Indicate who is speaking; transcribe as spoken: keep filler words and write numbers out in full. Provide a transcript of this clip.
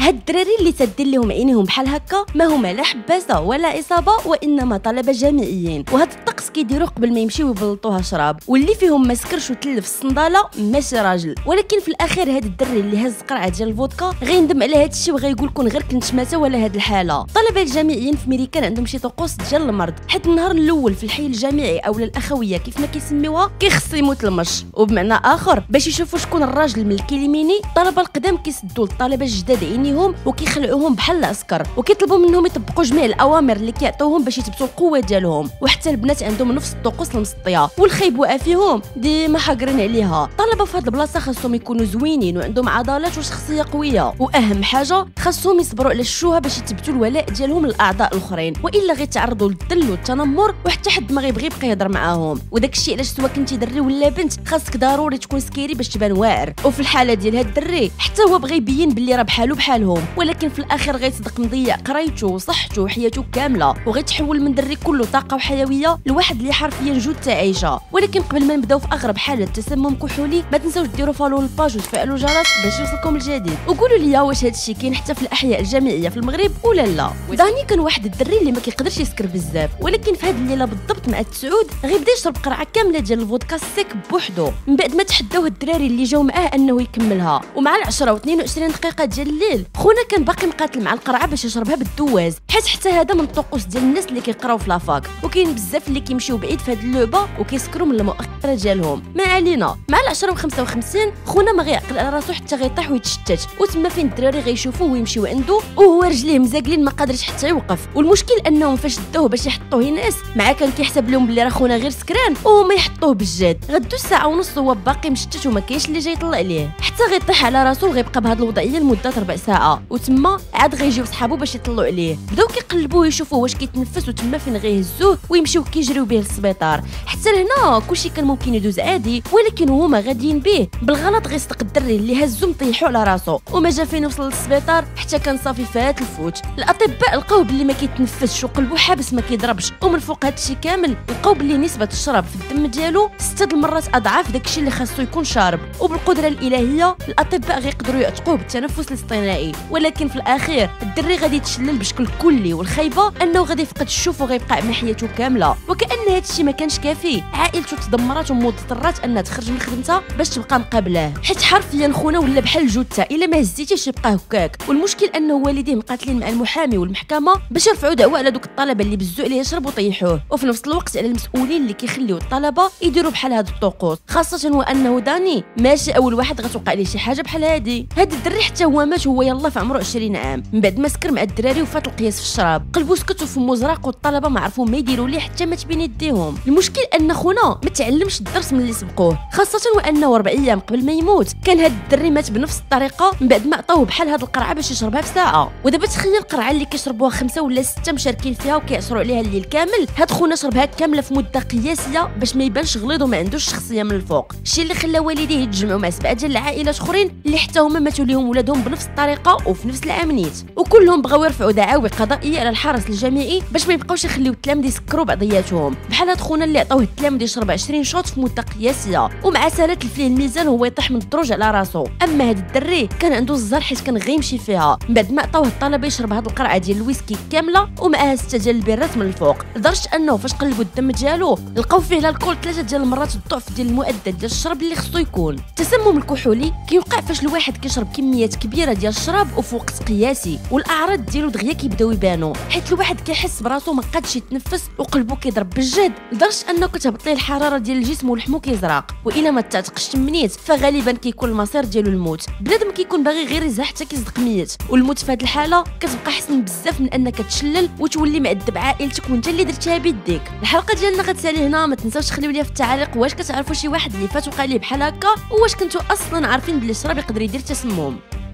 Speaker 1: هاد الدراري اللي تدير لهم عينيهم بحال هكا ما هما لا حباسه ولا اصابه وانما طلبه جامعيين، وهاد الطقس كيديروا قبل ما يمشيو يبلطوها شراب، واللي فيهم ما سكرش وتلف الصنداله ماشي راجل. ولكن في الاخير هاد الدري اللي هز قرعه ديال الفودكا غيندم على هاد الشيء وغيقول كون غير كنت ماتا ولا هاد الحاله. الطلبه الجامعيين في ميريكان عندهم شي طقوس ديال المرض، حيت النهار الاول في الحي الجامعي اولا الاخويه كيف ما كيسميوها كيخص يموت المش، وبمعنى اخر باش يشوفوا شكون الراجل الملكي اليميني الطلبه القدام كيسدوا الطلبه الجداد عينيهم وكيخلعوهم بحال العسكر، وكيطلبوا منهم يطبقوا جميع الاوامر اللي كيعطوهم باش يثبتوا القوه ديالهم. وحتى البنات عندهم نفس الطقوس المسطيه، والخايب واقع فيهم ديما حاقرين عليها. الطلبه في هاد البلاصه خاصهم يكونوا زوينين وعندهم عضلات وشخصيه قويه، واهم حاجه خاصهم يصبروا على الشوهه باش يثبتوا الولاء ديالهم للاعضاء الاخرين، والا غيتعرضوا للذل والتنمر وحتى حد ما غيبغي يبقى يهضر معاهم. وداك الشيء علاش سواء كنتي دري ولا بنت خاصك ضروري تكون سكيري باش تبان واعر. وفي الحاله ديال هاد الدري حتى هو بغى يبين باللي راه بحالو بحالهم، ولكن في الاخر غيصدق مضيع قرايته وصحته وحياته كامله، وغيتحول من دري كله طاقه وحيويه لواحد اللي حرفيا جثه عايشه. ولكن قبل ما نبداو في اغرب حاله تسمم كحولي ما تنساوش ديروا فالو للباج وتفعلوا الجرس باش يوصلكم الجديد، وقولوا لي واش هاد الشيء كاين حتى في الاحياء الجامعيه في المغرب ولا لا. داني كان واحد الدري اللي ما كيقدرش يسكر بزاف، ولكن في هاد الليله بالضبط مع التسعود غيبدا يشرب قرعه كامله ديال الفودكا السيك بوحدو من بعد ما تحداوه الدراري اللي جاو معاه انه يكملها. ومع العشرة واثنين وعشرين دقيقه ديال الليل خونا كان باقي مقاتل مع القرعه باش يشربها بالدواز، حيت حتى هذا من الطقوس ديال الناس اللي كيقراو في لافاك، وكاين بزاف اللي كيمشيو بعيد في هاد اللعبه وكيسكروا من المؤخره ديالهم. ما علينا، مع العشرة وخمسة وخمسين خونا ما غيعقل على راسو حتى غيطيح ويتشتت، وتما فين الدراري غيشوفوه ويمشيو عنده وهو رجليه مزاقلين ما قادرش حتى يوقف. والمشكل انهم فاش داوه باش يحطوه ينعس مع كان كيحسب لهم بلي راه خونا غير سكران وهما يحطوه بالجد. غدو الساعه ونص وهو باقي مشتت وما كاينش اللي جاي يطلع عليه، حتى غيطيح على راسو وغيبقى بهاد الوضعيه لمده ربع ساعه، وتما عاد غيجيو صحابو باش يطلعوا عليه. بداو كيقلبوه يشوفوا واش كيتنفس، وتما فين غيهزوه ويمشيو كيجريو به للسبيطار. حتى لهنا كلشي كان ممكن يدوز عادي، ولكن هما غاديين به بالغلط غيصدق الدري اللي هزو مطيحو على راسو، وما جا فين وصل للسبيطار حتى كان صافي فات الفوت. الاطباء لقاو بلي ما كيتنفسش وقلبو حابس ما كيضربش، ومن فوق هادشي كامل لقاو بلي نسبه الشراب في الدم ديالو ستة المرات اضعاف داكشي اللي خاصو يكون شارب. وبالقدره الالهيه الاطباء غيقدروا يعتقوه بالتنفس الاصطناعي، ولكن في الاخير الدري غادي يتشلل بشكل كلي، والخايبه انه غادي يفقد الشوف وغيبقى مع حياته كامله. وكأن هادشي ما كانش كافي عائلته تدمرات ومضطرات انها تخرج من خدمتها باش تبقى مقابلاه، حيت حرفيا خونا ولا بحال الجثه الا ما هزيتيش يبقى هكاك. والمشكل انه والديه مقاتلين مع المحامي والمحكمه باش يرفعوا دعوه على دوك الطلبه اللي بزوا عليه يشرب وطيحوه، وفي نفس الوقت على المسؤولين اللي كيخليو الطلبه يديروا بحال هاد الطقوس، خاصه هو انه داني ماشي اول واحد غتوقع ليه شي حاجه بحال هادي. هاد الدري حتى هو مات وهو يلا في عمره عشرين عام من بعد ما سكر مع الدراري وفات القياس في الشراب، قلبو سكت وفمو زرق، والطلبه ما عرفوا ما يديروا ليه حتى مات بين يديهم. المشكل ان خونا ما تعلمش الدرس من اللي سبقوه، خاصه وانه ربع ايام قبل ما يموت كان هاد الدري مات بنفس الطريقه من بعد ما عطاوه بحال هاد القرعه باش يشربها في ساعه. ودابا تخيل القرعه اللي كيشربوها خمسه ولا سته مشاركين فيها وكيعصروا عليها الليل كامل، هاد خونا شربها كامله في مده قياسيه باش ما يبانش غليظ وما عندوش شخصيه من الفوق، الشيء اللي خلى والديه يتجمعوا مع سبعه ديال العائلات اخرين اللي حتى هما ماتوا ليهم ولادهم بنفس الطريقه وفي نفس العام نيت، وكلهم بغاو يرفعوا دعاوي قضائيه على الحرس الجامعي باش ما يبقاوش يخليو التلاميذ يسكروا بعضياتهم، بحال هاد خونا اللي عطاوه التلاميذ يشرب عشرين شوط في مده قياسيه، ومع سالات فيه الميزان وهو يطيح من الدروج على راسو. اما هاد الدري كان عنده الزهر حيت كان غيمشي فيها من بعد ما عطاوه الطلبه يشرب هاد القرعه ديال الويسكي كامله ومعها سته ديال البيرات من الفوق، لدرجه انه فاش قلبوا الدم ديالو لقاو فيه الكول ثلاثه ديال المرات الضعف ديال المعدل ديال الشرب اللي خصو يكون. التسمم الكحولي كيوقع فاش الواحد كيشرب كميات كبيره ديال الشراب وفي وقت قياسي، والاعراض ديالو دغيا كيبداو يبانوا، حيت الواحد كيحس براسو ما قادش يتنفس وقلبو كيضرب بالجهد لدرجه انه كتهبط ليه الحراره ديال الجسم ولحمو كيزرق، والا ما تعتقش تمنيت فغالبا كيكون المصير ديالو الموت. بنادم كيكون باغي غير يزهق حتى كيصدق ميت، والموت في هذه الحاله كتبقى حسن بزاف من انك تشلل وتولي معذب عائلتك وانت اللي درتيها بيديك. الحلقه ديالنا غتسالي هنا، ما تنساوش تخليو لي في التعاليق واش كتعرفوا شي واحد اللي فات وقع ليه بحال هكا، وواش كنتو اصلا عارفين بلي الشراب يقدر يدير تسمم.